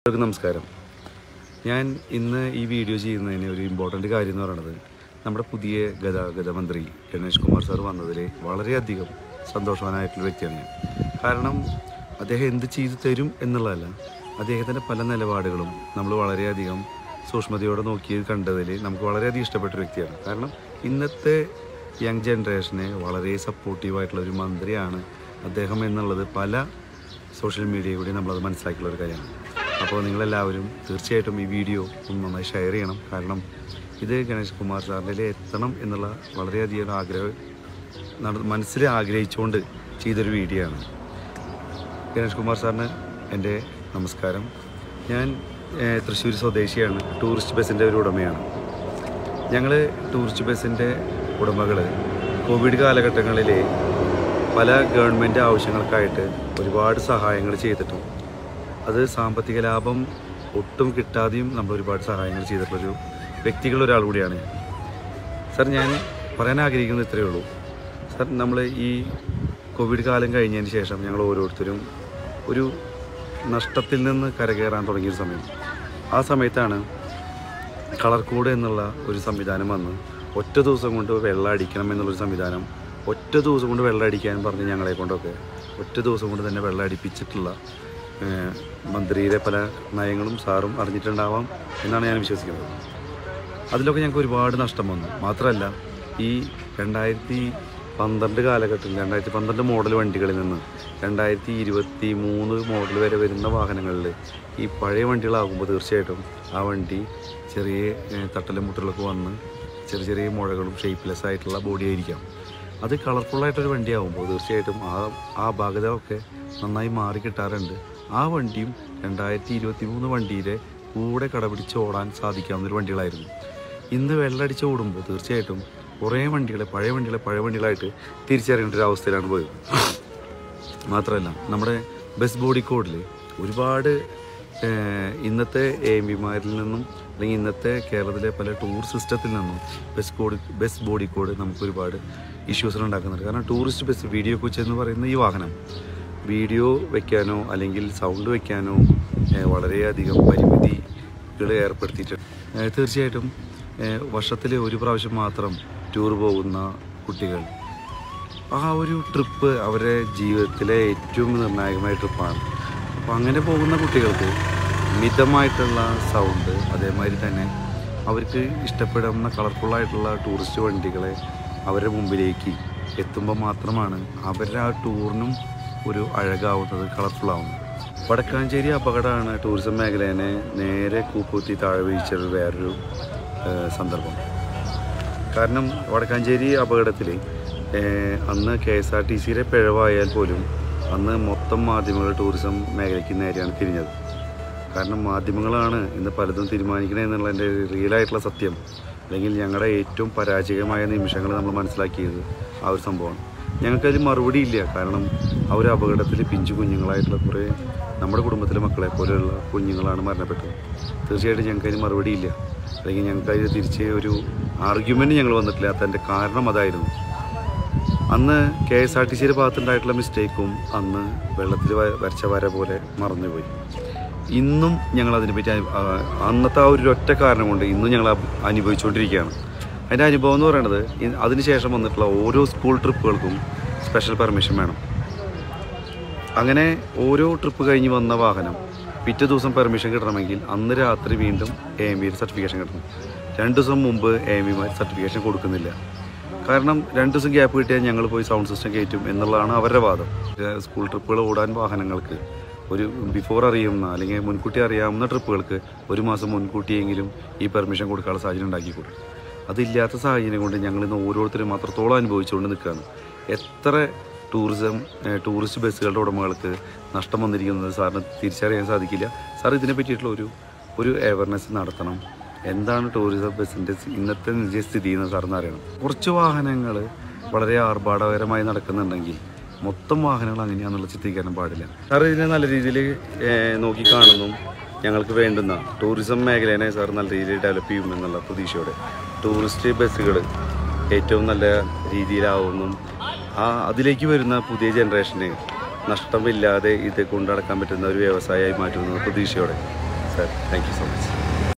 നമസ്കാരം. ഞാൻ ഇന്ന് ഈ വീഡിയോ ചെയ്യുന്നതിന് ഒരു ഇമ്പോർട്ടൻ്റ് കാര്യം എന്ന് പറയുന്നത് നമ്മുടെ പുതിയ ഗതാഗത മന്ത്രി ഗണേഷ് കുമാർ സാർ വന്നതിൽ വളരെയധികം സന്തോഷവാനായിട്ടുള്ള വ്യക്തിയാണ് ഞാൻ. കാരണം അദ്ദേഹം എന്ത് ചെയ്തു തരും എന്നുള്ളതല്ല, അദ്ദേഹത്തിൻ്റെ പല നിലപാടുകളും നമ്മൾ വളരെയധികം സൂക്ഷ്മതയോടെ നോക്കി കണ്ടതിൽ നമുക്ക് വളരെയധികം ഇഷ്ടപ്പെട്ടൊരു വ്യക്തിയാണ്. കാരണം ഇന്നത്തെ യങ് ജനറേഷനെ വളരെ സപ്പോർട്ടീവായിട്ടുള്ളൊരു മന്ത്രിയാണ് അദ്ദേഹം എന്നുള്ളത് പല സോഷ്യൽ മീഡിയയിൽ കൂടി നമ്മളത് മനസ്സിലാക്കിയുള്ളൊരു കാര്യമാണ്. അപ്പോൾ നിങ്ങളെല്ലാവരും തീർച്ചയായിട്ടും ഈ വീഡിയോ ഒന്ന് നന്നായി ഷെയർ ചെയ്യണം. കാരണം ഇത് ഗണേഷ് കുമാർ സാറിൻ്റെ എത്തണം എന്നുള്ള വളരെയധികം മനസ്സിൽ ആഗ്രഹിച്ചുകൊണ്ട് ചെയ്തൊരു വീഡിയോ ആണ്. ഗണേഷ് കുമാർ സാറിന് എൻ്റെ നമസ്കാരം. ഞാൻ തൃശ്ശൂർ സ്വദേശിയാണ്. ടൂറിസ്റ്റ് ബസ്സിൻ്റെ ഒരു ഉടമയാണ്. ഞങ്ങൾ ടൂറിസ്റ്റ് ബസ്സിൻ്റെ ഉടമകൾ കോവിഡ് കാലഘട്ടങ്ങളിൽ പല ഗവൺമെൻറ് ആവശ്യങ്ങൾക്കായിട്ട് ഒരുപാട് സഹായങ്ങൾ ചെയ്തിട്ടും അത് സാമ്പത്തിക ലാഭം ഒട്ടും കിട്ടാതെയും നമ്മൾ ഒരുപാട് സഹായങ്ങൾ ചെയ്തിട്ടുള്ളൊരു വ്യക്തികളൊരാൾ കൂടിയാണ് ഞാൻ. സാർ, ഞാൻ പറയാൻ ആഗ്രഹിക്കുന്നത് ഇത്രയേ ഉള്ളൂ. സാർ, നമ്മൾ ഈ കോവിഡ് കാലം കഴിഞ്ഞതിന് ശേഷം ഞങ്ങൾ ഓരോരുത്തരും ഒരു നഷ്ടത്തിൽ നിന്ന് കരകയറാൻ തുടങ്ങിയൊരു സമയം. ആ സമയത്താണ് കളർ കോഡ് എന്നുള്ള ഒരു സംവിധാനം വന്ന് ഒറ്റ ദിവസം കൊണ്ട് വെള്ളം അടിക്കണം എന്നുള്ളൊരു സംവിധാനം, ഒറ്റ ദിവസം കൊണ്ട് വെള്ളം അടിക്കാൻ പറഞ്ഞ് ഞങ്ങളെ കൊണ്ടൊക്കെ ഒറ്റ ദിവസം കൊണ്ട് തന്നെ വെള്ളം അടിപ്പിച്ചിട്ടുള്ള മന്ത്രിയുടെ പല നയങ്ങളും സാറും അറിഞ്ഞിട്ടുണ്ടാവാം എന്നാണ് ഞാൻ വിശ്വസിക്കുന്നത്. അതിലൊക്കെ ഞങ്ങൾക്ക് ഒരുപാട് നഷ്ടം വന്നു. മാത്രമല്ല, ഈ 2012 കാലഘട്ടത്തിൽ 2012 മോഡൽ വണ്ടികളിൽ നിന്ന് 2023 മോഡൽ വരെ വരുന്ന വാഹനങ്ങളിൽ ഈ പഴയ വണ്ടികളാകുമ്പോൾ തീർച്ചയായിട്ടും ആ വണ്ടി ചെറിയ തട്ടലും മുട്ടലൊക്കെ വന്ന് ചെറിയ ചെറിയ മുഴകളും ഷേപ്പ്ലെസ് ആയിട്ടുള്ള ബോഡി ആയിരിക്കാം. അത് കളർഫുള്ളായിട്ടൊരു വണ്ടിയാകുമ്പോൾ തീർച്ചയായിട്ടും ആ ഭാഗതയൊക്കെ നന്നായി മാറി കിട്ടാറുണ്ട്. ആ വണ്ടിയും 2023 വണ്ടിയിലെ കൂടെ കടപിടിച്ച് ഓടാൻ സാധിക്കാവുന്നൊരു വണ്ടികളായിരുന്നു. ഇന്ന് വെള്ളടിച്ച് ഓടുമ്പോൾ തീർച്ചയായിട്ടും കുറേ വണ്ടികളെ പഴയ വണ്ടികളായിട്ട് തിരിച്ചറിയേണ്ട ഒരു അവസ്ഥയിലാണ് പോയത്. മാത്രമല്ല, നമ്മുടെ ബസ് ബോഡി കോഡിൽ ഒരുപാട് ഇന്നത്തെ AMPമാരിൽ നിന്നും അല്ലെങ്കിൽ ഇന്നത്തെ കേരളത്തിലെ പല ടൂർ സിസ്റ്റത്തിൽ നിന്നും ബസ് ബോഡി കോഡ് നമുക്ക് ഒരുപാട് ഇഷ്യൂസ് ഉണ്ടാക്കുന്നുണ്ട്. കാരണം ടൂറിസ്റ്റ് ബസ് വീഡിയോ കോച്ച് എന്ന് പറയുന്ന ഈ വാഹനം വീഡിയോ വയ്ക്കാനോ അല്ലെങ്കിൽ സൗണ്ട് വയ്ക്കാനോ വളരെയധികം പരിമിതികൾ ഏർപ്പെടുത്തിയിട്ടുണ്ട്. തീർച്ചയായിട്ടും വർഷത്തിൽ ഒരു പ്രാവശ്യം മാത്രം ടൂർ പോകുന്ന കുട്ടികൾ, ആ ഒരു ട്രിപ്പ് അവരുടെ ജീവിതത്തിലെ ഏറ്റവും നിർണായകമായ ട്രിപ്പാണ്. അപ്പോൾ അങ്ങനെ പോകുന്ന കുട്ടികൾക്ക് മിതമായിട്ടുള്ള സൗണ്ട്, അതേമാതിരി തന്നെ അവർക്ക് ഇഷ്ടപ്പെടുന്ന കളർഫുള്ളായിട്ടുള്ള ടൂറിസ്റ്റ് വണ്ടികളെ അവരുടെ മുമ്പിലേക്ക് എത്തുമ്പോൾ മാത്രമാണ് അവരുടെ ആ ടൂറിനും ഒരു അഴകാവുന്നത്, കളർഫുള്ളാവുന്നത്. വടക്കാഞ്ചേരി അപകടമാണ് ടൂറിസം മേഖലേനെ നേരെ കൂപ്പുത്തി താഴെ വീഴ്ച വേറൊരു സന്ദർഭം. കാരണം വടക്കാഞ്ചേരി അപകടത്തിൽ അന്ന് KSRTCയുടെ പിഴവായാൽ പോലും അന്ന് മൊത്തം മാധ്യമങ്ങൾ ടൂറിസം മേഖലയ്ക്ക് നേരെയാണ് തിരിഞ്ഞത്. കാരണം മാധ്യമങ്ങളാണ് ഇന്ന് പലതും തീരുമാനിക്കണേ എന്നുള്ളതിൻ്റെ റിയലായിട്ടുള്ള സത്യം, അല്ലെങ്കിൽ ഞങ്ങളുടെ ഏറ്റവും പരാജയമായ നിമിഷങ്ങൾ നമ്മൾ മനസ്സിലാക്കിയത് ആ ഒരു സംഭവമാണ്. ഞങ്ങൾക്കതിൽ മറുപടി ഇല്ല. കാരണം ആ ഒരു അപകടത്തിൽ പിഞ്ചു കുഞ്ഞുങ്ങളായിട്ടുള്ള കുറേ നമ്മുടെ കുടുംബത്തിലെ മക്കളെ പോലെയുള്ള കുഞ്ഞുങ്ങളാണ് മരണപ്പെട്ടത്. തീർച്ചയായിട്ടും ഞങ്ങൾക്കതിന് മറുപടി ഇല്ല, അല്ലെങ്കിൽ ഞങ്ങൾക്കതിന് തിരിച്ച് ഒരു ആർഗ്യുമെൻറ്റ് ഞങ്ങൾ വന്നിട്ടില്ലാത്തതിൻ്റെ കാരണം അതായിരുന്നു. അന്ന് KSRTCയുടെ ഭാഗത്തുണ്ടായിട്ടുള്ള മിസ്റ്റേക്കും അന്ന് വെള്ളത്തിൽ വരച്ച വര പോലെ മറന്നുപോയി. ഇന്നും ഞങ്ങളതിനെപ്പറ്റി അന്നത്തെ ആ ഒരു ഒറ്റ കാരണം കൊണ്ട് ഇന്നും ഞങ്ങൾ അനുഭവിച്ചുകൊണ്ടിരിക്കുകയാണ്. അതിൻ്റെ അനുഭവം എന്ന് പറയുന്നത്, അതിനുശേഷം വന്നിട്ടുള്ള ഓരോ സ്കൂൾ ട്രിപ്പുകൾക്കും സ്പെഷ്യൽ പെർമിഷൻ വേണം. അങ്ങനെ ഓരോ ട്രിപ്പ് കഴിഞ്ഞ് വന്ന വാഹനം പിറ്റേ ദിവസം പെർമിഷൻ കിട്ടണമെങ്കിൽ അന്ന് രാത്രി വീണ്ടും AMPയുടെ സർട്ടിഫിക്കേഷൻ കിട്ടണം. 2 ദിവസം മുമ്പ് AMPമാർ സർട്ടിഫിക്കേഷൻ കൊടുക്കുന്നില്ല. കാരണം 2 ദിവസം ഗ്യാപ്പ് കിട്ടിയാൽ ഞങ്ങൾ പോയി സൗണ്ട് സിസ്റ്റം കയറ്റും എന്നുള്ളതാണ് അവരുടെ വാദം. സ്കൂൾ ട്രിപ്പുകൾ ഓടാൻ വാഹനങ്ങൾക്ക് ഒരു ബിഫോർ അറിയുന്ന അല്ലെങ്കിൽ മുൻകൂട്ടി അറിയാവുന്ന ട്രിപ്പുകൾക്ക് 1 മാസം മുൻകൂട്ടിയെങ്കിലും ഈ പെർമിഷൻ കൊടുക്കാനുള്ള സാഹചര്യം ഉണ്ടാക്കിക്കൊടുക്കും. അതില്ലാത്ത സാഹചര്യം കൊണ്ട് ഞങ്ങളിന്ന് ഓരോരുത്തരും അത്രത്തോളം അനുഭവിച്ചുകൊണ്ട് നിൽക്കുകയാണ്. എത്ര ടൂറിസ്റ്റ് ബസ്സുകളുടെ ഉടമകൾക്ക് നഷ്ടം വന്നിരിക്കുന്നത് സാറിന് തിരിച്ചറിയാൻ സാധിക്കില്ല. സാർ ഇതിനെ പറ്റിയിട്ടുള്ള ഒരു അവയർനെസ് നടത്തണം. എന്താണ് ടൂറിസം ബസ്സിൻ്റെ ഇന്നത്തെ നിജസ്ഥിതി എന്ന് സാറിന് അറിയണം. കുറച്ച് വാഹനങ്ങൾ വളരെ ആർഭാടകരമായി നടക്കുന്നുണ്ടെങ്കിൽ മൊത്തം വാഹനങ്ങൾ അങ്ങനെയാണെന്നുള്ള ചിത്രീകരണം പാടില്ല. സാർ ഇതിനെ നല്ല രീതിയിൽ നോക്കി കാണുന്നു. ഞങ്ങൾക്ക് വേണ്ടുന്ന ടൂറിസം മേഖലയെ സാർ നല്ല രീതിയിൽ ഡെവലപ്പ് ചെയ്യുമെന്നുള്ള പ്രതീക്ഷയോടെ ടൂറിസ്റ്റ് ബസ്സുകൾ ഏറ്റവും നല്ല രീതിയിലാവുമെന്നും അതിലേക്ക് വരുന്ന പുതിയ ജനറേഷന് നഷ്ടമില്ലാതെ ഇത് കൊണ്ടടക്കാൻ പറ്റുന്ന ഒരു വ്യവസായമായി മാറ്റുമെന്ന പ്രതീക്ഷയോടെ sir thank you so much.